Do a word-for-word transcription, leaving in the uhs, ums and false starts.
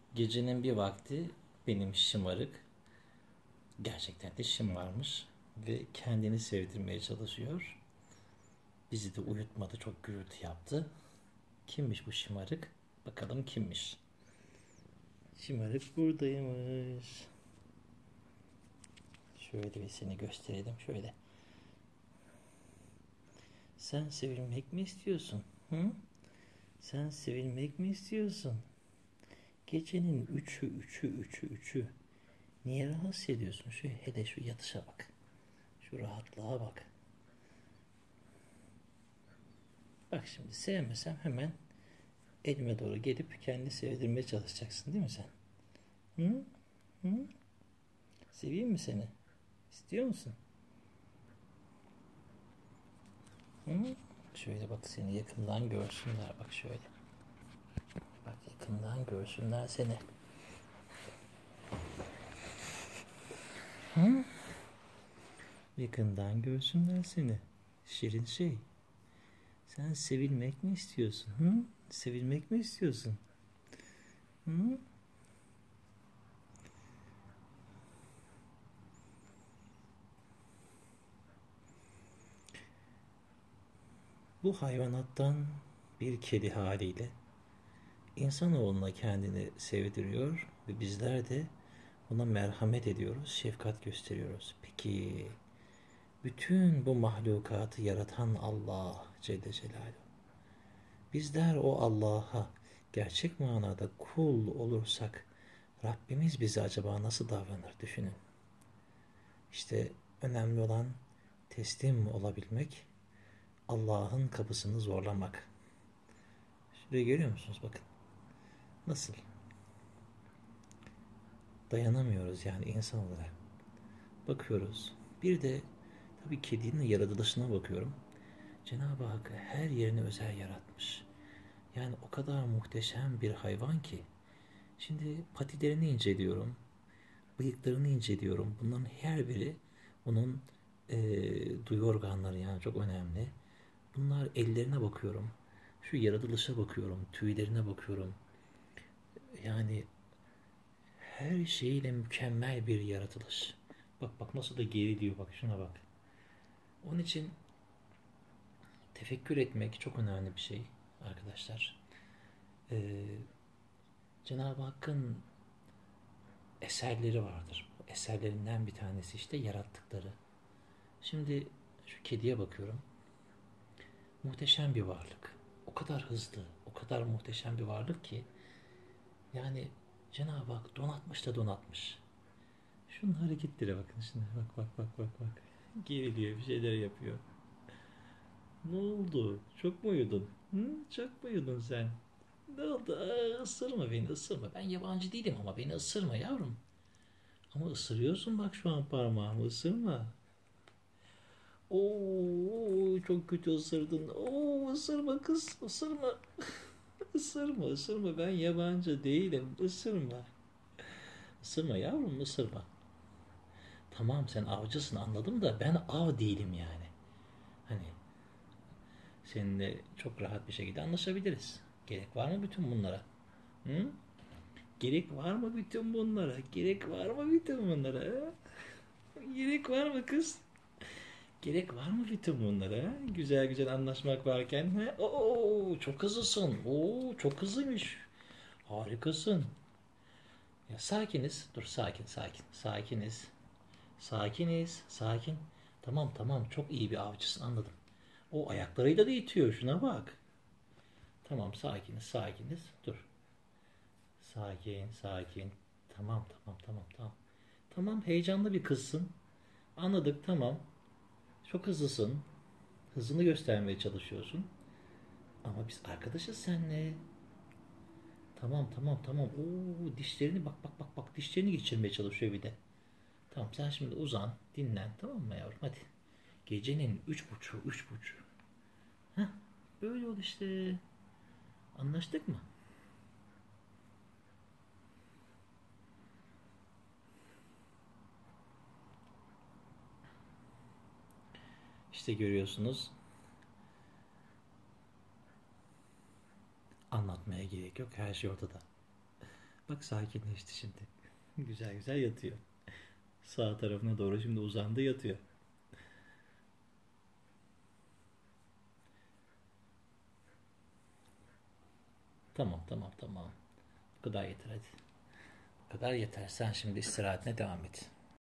Gecenin bir vakti benim şımarık, gerçekten de şımarmış ve kendini sevdirmeye çalışıyor. Bizi de uyutmadı, çok gürültü yaptı. Kimmiş bu şımarık? Bakalım kimmiş? Şımarık buradaymış. Şöyle bir seni gösterelim şöyle. Sen sevilmek mi istiyorsun? Hı? Sen sevilmek mi istiyorsun? Gecenin üçü, üçü, üçü, üçü. Niye rahatsız ediyorsun? Şu hele şu yatışa bak. Şu rahatlığa bak. Bak şimdi sevmesem hemen elime doğru gelip kendi sevdirmeye çalışacaksın değil mi sen? Hı? Hı? Seveyim mi seni? İstiyor musun? Hı? Şöyle bak seni yakından görsünler bak şöyle. Bak yakından görsünler seni. Hı? Yakından görsünler seni. Şirin şey. Sen sevilmek mi istiyorsun? Hı? Sevilmek mi istiyorsun? Hı? Bu hayvanattan bir kedi haliyle insanoğluna kendini sevdiriyor ve bizler de ona merhamet ediyoruz, şefkat gösteriyoruz. Peki bütün bu mahlukatı yaratan Allah Celle Celaluhu. Bizler o Allah'a gerçek manada kul olursak Rabbimiz bize acaba nasıl davranır düşünün. İşte önemli olan teslim olabilmek, Allah'ın kapısını zorlamak. Şurayı görüyor musunuz? Bakın nasıl dayanamıyoruz yani insan olarak. Bakıyoruz. Bir de tabii kedinin yaratılışına bakıyorum. Cenab-ı Hak her yerini özel yaratmış. Yani o kadar muhteşem bir hayvan ki. Şimdi patilerini inceliyorum. Bıyıklarını inceliyorum. Bunların her biri onun e, duyu organları yani çok önemli. Bunlar ellerine bakıyorum. Şu yaratılışa bakıyorum. Tüylerine bakıyorum. Yani her şeyiyle mükemmel bir yaratılış. Bak bak nasıl da geriliyor bak şuna bak. Onun için tefekkür etmek çok önemli bir şey arkadaşlar. Ee, Cenab-ı Hakk'ın eserleri vardır. Eserlerinden bir tanesi işte yarattıkları. Şimdi şu kediye bakıyorum. Muhteşem bir varlık. O kadar hızlı, o kadar muhteşem bir varlık ki yani Cenab-ı Hak donatmış da donatmış. Şunun hareketlere bakın şimdi. Bak bak bak bak bak. Geriliyor bir şeyler yapıyor. Ne oldu? Çok mu uyudun? Hı? Çok mu uyudun sen? Ne oldu? Aa, ısırma beni ısırma. Ben yabancı değilim ama beni ısırma yavrum. Ama ısırıyorsun bak şu an parmağımı ısırma. Oo çok kötü ısırdın. Oo ısırma kız ısırma. Isırma ısırma ben yabancı değilim. Isırma. Isırma yavrum ısırma. Tamam sen avcısın anladım da ben av değilim yani. Hani seninle çok rahat bir şekilde anlaşabiliriz. Gerek var mı bütün bunlara? Hı? Gerek var mı bütün bunlara? Gerek var mı bütün bunlara? Ha? Gerek var mı kız? Gerek var mı bütün bunlara? Güzel güzel anlaşmak varken. Ha? Oo, çok hızlısın. Oo, çok hızlıymış. Harikasın. Ya sakiniz. Dur sakin sakin. Sakiniz. Sakiniz. Sakin. Tamam tamam çok iyi bir avcısın anladım. O ayaklarıyla da itiyor şuna bak. Tamam sakiniz sakiniz. Dur. Sakin sakin. Tamam tamam tamam tamam. Tamam heyecanlı bir kızsın. Anladık tamam. Çok hızlısın. Hızını göstermeye çalışıyorsun. Ama biz arkadaşız seninle. Tamam tamam tamam. Oo dişlerini bak bak bak bak dişlerini geçirmeye çalışıyor bir de. Tamam sen şimdi uzan dinlen tamam mı yavrum hadi. Gecenin üç buçuğu üç buçuğu. Heh böyle ol işte. Anlaştık mı? İşte görüyorsunuz. Anlatmaya gerek yok. Her şey ortada. Bak sakinleşti şimdi. Güzel güzel yatıyor. Sağ tarafına doğru şimdi uzandı yatıyor. Tamam tamam tamam. Bu kadar yeter hadi. Bu kadar yeter. Sen şimdi istirahatine devam et.